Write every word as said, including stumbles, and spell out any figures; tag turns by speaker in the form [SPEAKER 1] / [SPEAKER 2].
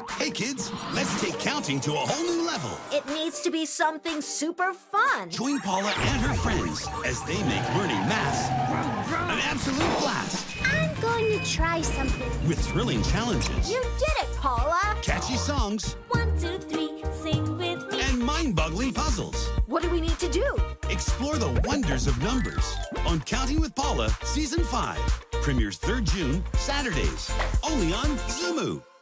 [SPEAKER 1] Hey kids, let's take counting to a whole new level.
[SPEAKER 2] It needs to be something super fun.
[SPEAKER 1] Join Paula and her friends as they make learning math an absolute blast.
[SPEAKER 3] I'm going to try something.
[SPEAKER 1] With thrilling challenges.
[SPEAKER 2] You did it, Paula.
[SPEAKER 1] Catchy songs.
[SPEAKER 3] One, two, three, sing with me.
[SPEAKER 1] And mind-boggling puzzles.
[SPEAKER 2] What do we need to do?
[SPEAKER 1] Explore the wonders of numbers on Counting with Paula Season five. Premieres third June, Saturdays. Only on Zoomoo.